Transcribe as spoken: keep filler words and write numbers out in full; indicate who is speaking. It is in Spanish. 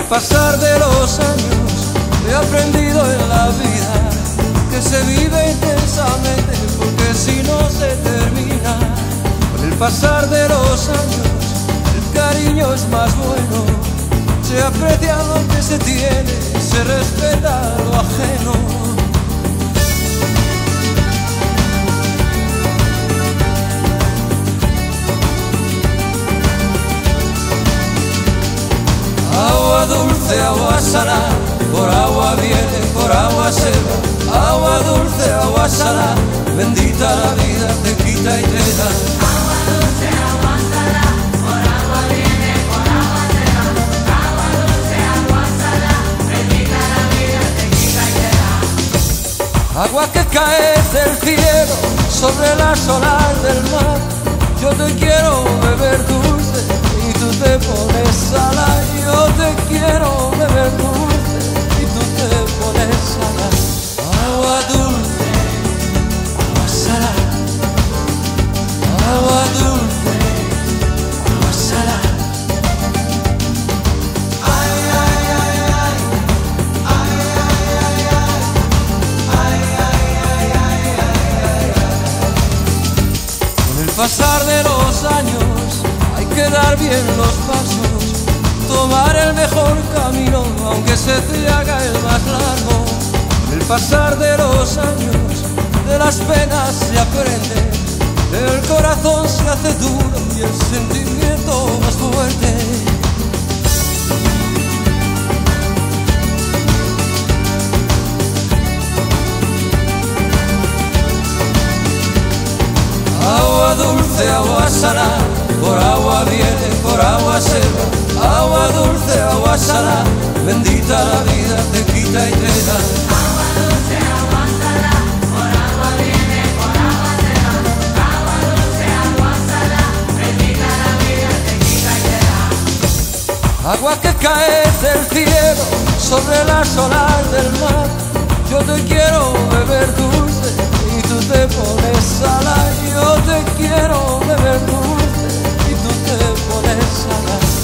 Speaker 1: pasar de los años he aprendido en la vida que se vive intensamente, porque si no se termina. Con el pasar de los años el cariño es más bueno, se aprecia lo que se tiene, se respeta lo ajeno. Agua dulce, agua salada, por agua viene, por agua se va. Agua dulce, agua salada, bendita la vida, te quita y te da.
Speaker 2: Agua dulce, agua salada, por agua viene, por agua se va. Agua dulce, agua salada, bendita la vida, te quita y te da.
Speaker 1: Agua que cae del cielo sobre las olas del mar. Yo te quiero beber dulce y tú te pones salada. Yo te quiero beber dulce y tú te pones salada. Agua dulce, agua salada. Agua dulce, agua salada. Ay, ay, ay, ay. Ay, ay, ay, ay. Ay, ay, ay, ay, ay, ay. Con el pasar de los años hay que dar bien los pasos, tomar el mejor camino, aunque se te haga el más largo. Con el pasar de los años, de las penas se aprende, el corazón se hace duro y el sentimiento más fuerte. Agua dulce, agua salada, por agua viene, por agua se va. Agua dulce, agua salada, bendita la vida, te quita y te da.
Speaker 2: Agua dulce, agua salada, por agua viene, por agua se va. Agua dulce, agua salada, bendita la vida, te quita y te da.
Speaker 1: Agua que cae del cielo sobre las olas del mar. Yo te quiero beber dulce y tú te pones salada. Yo te quiero beber dulce y tú te pones salada.